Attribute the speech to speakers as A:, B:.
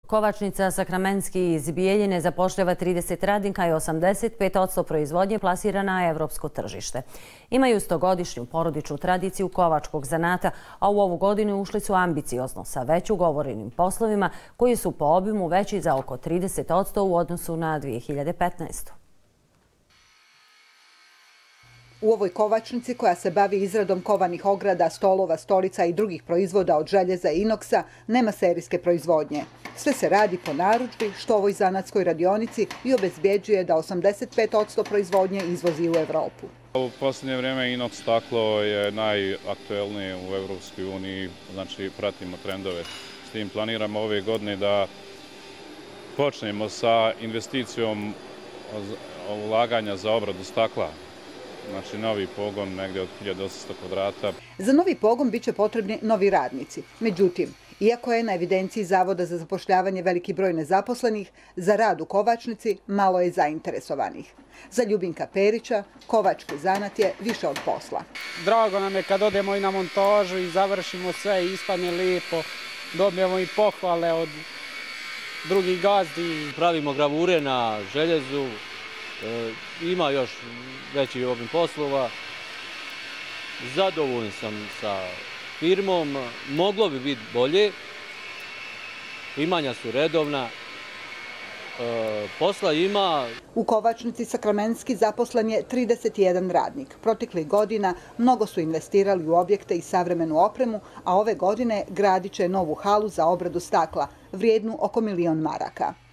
A: Kovačnica Sakramenski iz Bijeljine zapošljava 30 radnika i 85% proizvodnje plasira na evropsko tržište. Imaju 100-godišnju porodičnu tradiciju kovačkog zanata, a u ovu godinu ušli su ambiciozno sa već ugovorenim poslovima koji su po obimu veći za oko 30% u odnosu na 2015.
B: U ovoj kovačnici, koja se bavi izradom kovanih ograda, stolova, stolica i drugih proizvoda od željeza i inoksa, nema serijske proizvodnje. Sve se radi po narudžbi, što ovoj zanatskoj radionici i obezbjeđuje da 85% proizvodnje izvozi u Evropu.
C: U posljednje vrijeme inoks staklo je najaktuelnije u Evropskoj uniji, znači pratimo trendove. S tim planiramo ove godine da počnemo sa investicijom ulaganja za obradu stakla. Znači novi pogon negdje od 1800 kvadrata.
B: Za novi pogon biće potrebni novi radnici. Međutim, iako je na evidenciji Zavoda za zapošljavanje veliki broj nezaposlenih, za rad u kovačnici malo je zainteresovanih. Za Ljubinka Perića kovački zanat je više od posla.
D: Drago nam je kad odemo i na montažu i završimo sve i ispadne lijepo. Dobijemo i pohvale od drugih gazdi.
E: Pravimo gravure na željezu. Ima još veći obim poslova. Zadovoljan sam sa firmom. Moglo bi biti bolje. Primanja su redovna. Posla ima.
B: U kovačnici Sakramenski zaposlen je 31 radnik. Proteklih godina mnogo su investirali u objekte i savremenu opremu, a ove godine gradit će novu halu za obradu stakla, vrijednu oko 1.000.000 maraka.